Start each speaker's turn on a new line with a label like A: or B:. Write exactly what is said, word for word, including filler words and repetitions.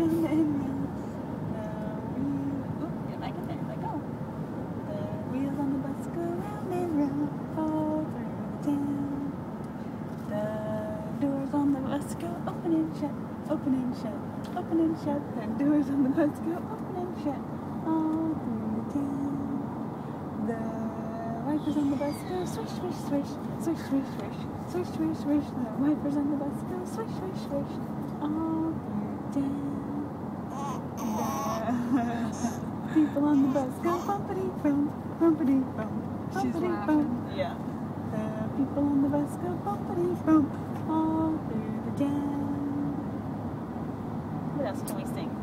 A: round and round. The wheels, oop, get back in there, let go. The wheels on the bus go round and round, all through the town. The doors on the bus go open and shut, open and shut, open and shut. The doors on the bus go open and shut, all through the town. The wipers on the bus go swish, swish, swish, swish, swish, swish, swish, swish, swish. The wipers on the bus go swish, swish, swish, all through town. The people on the bus go bumpity bump, bumpity bump, bumpity bump. Yeah. The people on the bus go bumpity bump, all through the town. What else can we sing?